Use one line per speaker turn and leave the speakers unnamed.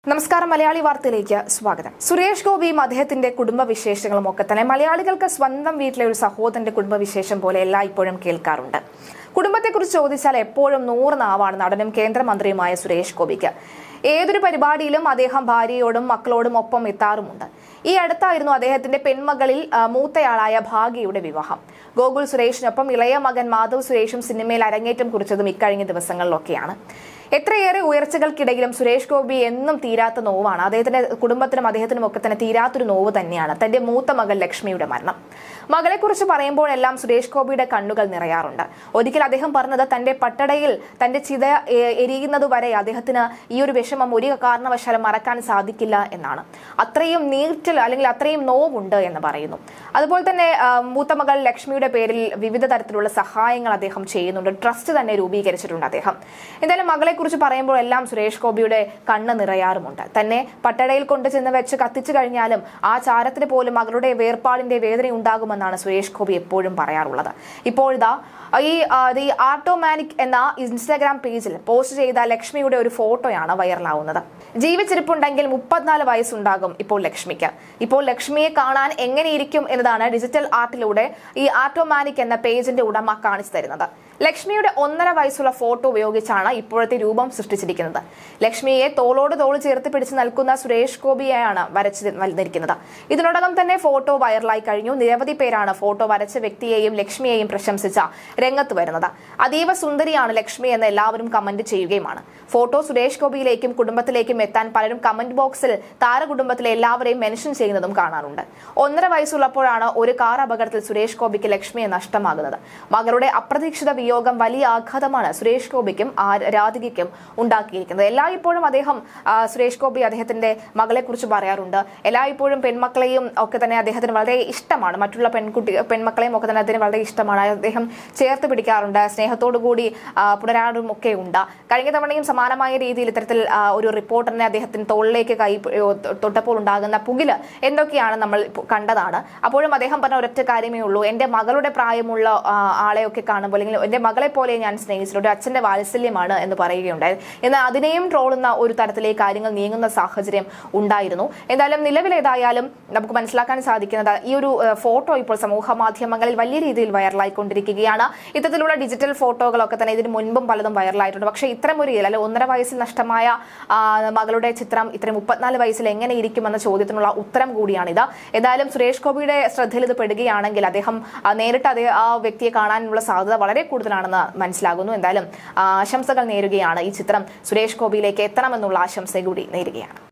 നമസ്കാരം മലയാളി വാർത്തയിലേക്ക് സ്വാഗതം. സുരേഷ് ഗോപിയും അദ്ദേഹത്തിന്റെ കുടുംബവിശേഷങ്ങളും ഒക്കെ തന്നെ മലയാളികൾക്ക് സ്വന്തം വീട്ടിലെ ഒരു സഹോദരന്റെ കുടുംബവിശേഷം പോലെ എല്ലായ്പ്പോഴും കേൾക്കാറുണ്ട്. കുടുംബത്തെക്കുറിച്ച് ചോദിച്ചാൽ എപ്പോഴും 100 നാവാണ് നടനും കേന്ദ്രമന്ത്രിയുമായ സുരേഷ് ഗോപിക്ക്. ഏതൊരു പരിപാടിയിലും അദ്ദേഹം ഭാര്യയോടും മക്കളോടും ഒപ്പം എത്താറുമുണ്ട്. ഈ അടുത്തായിരുന്നു അദ്ദേഹത്തിന്റെ പെൺമകളിൽ മൂത്തയാളായ ഭാഗ്യയുടെ വിവാഹം. ഗോകുൽ സുരേഷിനൊപ്പം ഇളയ മകൻ മാധവ് സുരേഷും സിനിമയിൽ അരങ്ങേറ്റം കുറിച്ചതും ഇക്കഴിഞ്ഞ ദിവസങ്ങളിലൊക്കെയാണ്. എത്രയേറെ ഉയർച്ചകൾക്കിടയിലും സുരേഷ് ഗോപി എന്നും തീരാത്ത നോവാണ്. അദ്ദേഹത്തിന്റെ കുടുംബത്തിനും അദ്ദേഹത്തിനും ഒക്കെ തന്നെ തീരാത്തൊരു നോവ് തന്നെയാണ് തന്റെ മൂത്ത മകൾ ലക്ഷ്മിയുടെ മരണം. മകളെക്കുറിച്ച് പറയുമ്പോഴെല്ലാം സുരേഷ് ഗോപിയുടെ കണ്ണുകൾ നിറയാറുണ്ട്. ഒരിക്കൽ അദ്ദേഹം പറഞ്ഞത് തന്റെ പട്ടടയിൽ തന്റെ ചിത എരിയുന്നതുവരെ അദ്ദേഹത്തിന് ഈ ഒരു വിഷമം ഒരു കാരണവശാലും മറക്കാൻ സാധിക്കില്ല എന്നാണ്. അത്രയും നീറ്റൽ അല്ലെങ്കിൽ അത്രയും നോവുണ്ട് എന്ന് പറയുന്നു. അതുപോലെ തന്നെ മൂത്ത മകൾ ലക്ഷ്മിയുടെ പേരിൽ വിവിധ തരത്തിലുള്ള സഹായങ്ങൾ അദ്ദേഹം ചെയ്യുന്നുണ്ട്. ട്രസ്റ്റ് തന്നെ രൂപീകരിച്ചിട്ടുണ്ട് അദ്ദേഹം. എന്തായാലും മകളെ കുറിച്ച് പറയുമ്പോഴെല്ലാം സുരേഷ് ഗോപിയുടെ കണ്ണ് നിറയാറുമുണ്ട്. തന്നെ പട്ടടയിൽ കൊണ്ടുചെന്ന് വെച്ച് കത്തിച്ചു കഴിഞ്ഞാലും ആ ചാരത്തിന് പോലും മകളുടെ വേർപാടിന്റെ വേദന ഉണ്ടാകുമെന്നാണ് സുരേഷ് ഗോപി എപ്പോഴും പറയാറുള്ളത്. ഇപ്പോഴിതാ ഈ ആർട്ടോമാനിക് എന്ന ഇൻസ്റ്റാഗ്രാം പേജിൽ പോസ്റ്റ് ചെയ്ത ലക്ഷ്മിയുടെ ഒരു ഫോട്ടോയാണ് വൈറലാവുന്നത്. ജീവിച്ചിരിപ്പുണ്ടെങ്കിൽ 34 വയസ്സുണ്ടാകും ഇപ്പോൾ ലക്ഷ്മിക്ക്. ഇപ്പോൾ ലക്ഷ്മിയെ കാണാൻ എങ്ങനെയിരിക്കും എന്നതാണ് ഡിജിറ്റൽ ആർട്ടിലൂടെ ഈ ആർട്ടോമാനിക് എന്ന പേജിന്റെ ഉടമ കാണിച്ചു തരുന്നത്. ലക്ഷ്മിയുടെ 1.5 വയസ്സുള്ള ഫോട്ടോ ഉപയോഗിച്ചാണ് ഇപ്പോഴത്തെ രൂപം സൃഷ്ടിച്ചിരിക്കുന്നത്. ലക്ഷ്മിയെ തോളോട് തോള് ചേർത്ത് പിടിച്ച് നിൽക്കുന്ന സുരേഷ് ഗോപിയെയാണ് വരച്ച് വന്നിരിക്കുന്നത്. ഇതിനോടകം തന്നെ ഫോട്ടോ വൈറലായി കഴിഞ്ഞു. നിരവധി പേരാണ് ഫോട്ടോ വരച്ച വ്യക്തിയെയും ലക്ഷ്മിയെയും പ്രശംസിച്ച രംഗത്ത് വരുന്നത്. അതീവ സുന്ദരിയാണ് ലക്ഷ്മി എന്ന് എല്ലാവരും കമന്റ് ചെയ്യുകയുമാണ്. ഫോട്ടോ സുരേഷ് ഗോപിയിലേക്കും കുടുംബത്തിലേക്കും എത്താൻ പലരും കമന്റ് ബോക്സിൽ താരകുടുംബത്തിലെ എല്ലാവരെയും മെൻഷൻ ചെയ്യുന്നതും കാണാറുണ്ട്. 1.5 വയസ്സുള്ളപ്പോഴാണ് ഒരു കാർ അപകടത്തിൽ സുരേഷ് ഗോപിക്ക് ലക്ഷ്മിയെ നഷ്ടമാകുന്നത്. മകളുടെ അപ്രതീക്ഷിത വിയോഗം വലിയ ആഘാതമാണ് സുരേഷ് ഗോപിക്കും രാധികയ്ക്കും ഉണ്ടാക്കിയിരിക്കുന്നത്. എല്ലായ്പ്പോഴും അദ്ദേഹം സുരേഷ് ഗോപി അദ്ദേഹത്തിന്റെ മകളെ കുറിച്ച് പറയാറുണ്ട്. എല്ലായ്പ്പോഴും പെൺമക്കളെയും ഒക്കെ തന്നെ അദ്ദേഹത്തിന് വളരെ ഇഷ്ടമാണ്. മറ്റുള്ള പെൺമക്കളെയും ഒക്കെ തന്നെ അദ്ദേഹത്തിന് വളരെ ഇഷ്ടമാണ്. അദ്ദേഹം ചേർത്ത് പിടിക്കാറുണ്ട്. സ്നേഹത്തോടു കൂടി പുനരാടും ഒക്കെ ഉണ്ട്. കഴിഞ്ഞ തവണയും സമാനമായ രീതിയിൽ ഇത്തരത്തിൽ ഒരു റിപ്പോർട്ടറിനെ അദ്ദേഹത്തിന് തോളിലേക്ക് കൈ തൊട്ടപ്പോൾ ഉണ്ടാകുന്ന പുകില് എന്തൊക്കെയാണ് നമ്മൾ കണ്ടതാണ്. അപ്പോഴും അദ്ദേഹം പറഞ്ഞ ഒരൊറ്റ കാര്യമേ ഉള്ളൂ, എന്റെ മകളുടെ പ്രായമുള്ള ആളെയൊക്കെ കാണുമ്പോൾ അല്ലെങ്കിൽ എന്റെ മകളെ പോലെ ഞാൻ സ്നേഹിച്ചിട്ടുണ്ട്, അച്ഛന്റെ വാത്സല്യമാണ് എന്ന് പറയുകയുണ്ടായി. എന്നാൽ അതിനെയും ട്രോളുന്ന ഒരു തരത്തിലേക്ക് കാര്യങ്ങൾ നീങ്ങുന്ന സാഹചര്യം ഉണ്ടായിരുന്നു. എന്തായാലും നിലവിലേതായാലും നമുക്ക് മനസ്സിലാക്കാൻ സാധിക്കുന്നത് ഈ ഒരു ഫോട്ടോ ഇപ്പോൾ സമൂഹ മാധ്യമങ്ങളിൽ വലിയ രീതിയിൽ വൈറലായിക്കൊണ്ടിരിക്കുകയാണ്. ഇത്തരത്തിലുള്ള ഡിജിറ്റൽ ഫോട്ടോകളൊക്കെ തന്നെ ഇതിന് മുൻപും പലതും വൈറലായിട്ടുണ്ട്. പക്ഷേ ഇത്തരം ഒരു അല്ലെ 1.5 വയസ്സിൽ നഷ്ടമായ മകളുടെ ചിത്രം ഇത്രയും 34 വയസ്സിൽ എങ്ങനെ ഇരിക്കുമെന്ന ചോദ്യത്തിനുള്ള ഉത്തരം കൂടിയാണിത്. ഏതായാലും സുരേഷ് ഗോപിയുടെ ശ്രദ്ധയിൽ ഇത് പെടുകയാണെങ്കിൽ അദ്ദേഹം നേരിട്ട് ആ വ്യക്തിയെ കാണാനുള്ള സാധ്യത വളരെ കൂടുതലാണെന്ന് മനസ്സിലാകുന്നു. എന്തായാലും ആശംസകൾ നേരുകയാണ്. ഈ ചിത്രം സുരേഷ് ഗോപിയിലേക്ക് എത്തണമെന്നുള്ള ആശംസ കൂടി നേരുകയാണ്.